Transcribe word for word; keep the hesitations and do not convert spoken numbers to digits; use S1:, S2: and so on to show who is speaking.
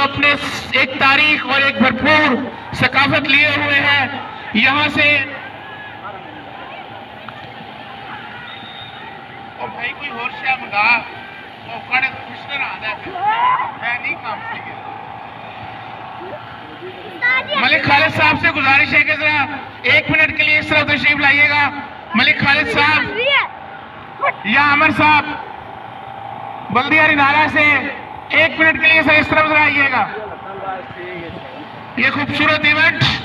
S1: अपने एक तारीख और एक भरपूर सकाफत लिए हुए हैं। यहां से और भाई कोई और शय मंगा कड़े खुश आता है नहीं काम से। मलिक खालिद साहब से गुजारिश है कि जरा एक मिनट के लिए इस तरफ तशरीफ लाइएगा। मलिक खालिद साहब या अमर साहब बल्दिया रिनाला से एक मिनट के लिए सर इस तरफ जरा आइएगा। ये खूबसूरत इवेंट